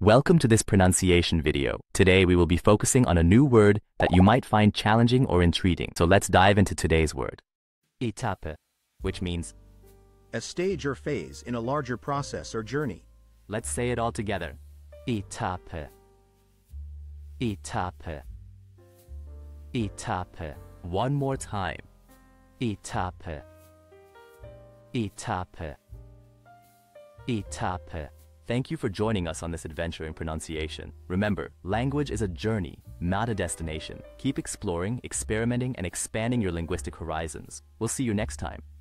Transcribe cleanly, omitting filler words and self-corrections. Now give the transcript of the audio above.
Welcome to this pronunciation video. Today we will be focusing on a new word that you might find challenging or intriguing. So let's dive into today's word. Etappe, which means a stage or phase in a larger process or journey. Let's say it all together. Etappe. Etappe. Etappe. One more time. Etappe. Etappe. Etappe. Thank you for joining us on this adventure in pronunciation. Remember, language is a journey, not a destination. Keep exploring, experimenting, and expanding your linguistic horizons. We'll see you next time.